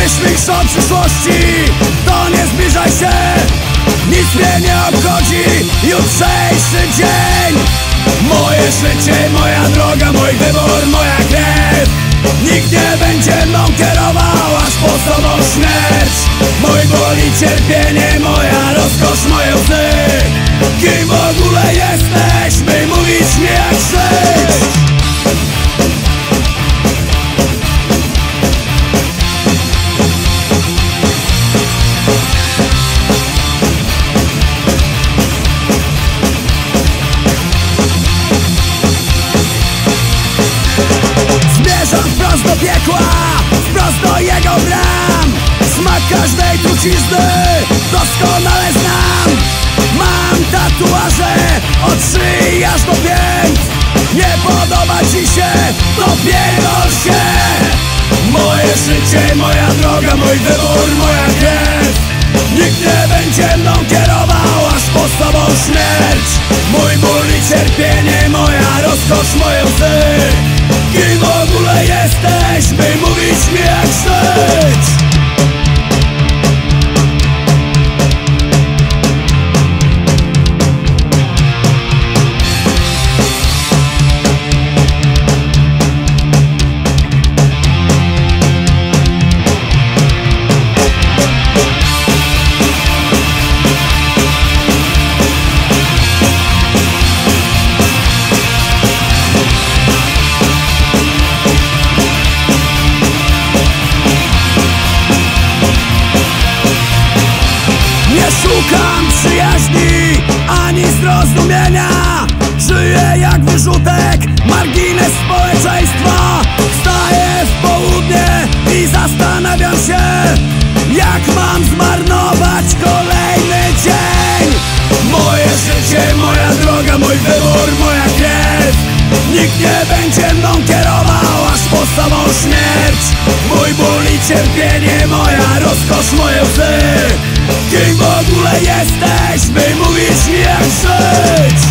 Jeśli myślisz o przyszłości, to nie zbliżaj się. Nic mnie nie obchodzi jutrzejszy dzień. Moje życie, moja droga, mój wybór, moja krew. Nikt nie będzie mną kierował, aż po samą śmierć. Mój ból i cierpienie, moja rozkosz, moje łzy. Kim w ogóle jesteś, by mówić mi jak żyć? Zmierzam wprost do piekła, wprost do jego bram. Smak każdej trucizny doskonale znam. Mam tatuaże od szyi aż do pięt. Nie podoba ci się, to pierdol się. Moje życie, moja droga, mój wybór, moja krew. Nikt nie będzie mną kierował, aż po samą śmierć. Mój ból i cierpienie, moja rozkosz, moje łzy. Kim w ogóle jesteś, by mówić mi jak żyć? Szukam przyjaźni, ani zrozumienia. Żyję jak wyrzutek, margines społeczeństwa. Wstaję w południe i zastanawiam się, jak mam zmarnować kolejny dzień. Moje życie, moja droga, mój wybór, moja krew. Nikt nie będzie mną kierował, aż po samą śmierć. Mój ból i cierpienie, moja rozkosz, moje łzy. Kim w ogóle jesteś, by mówić mi jak żyć?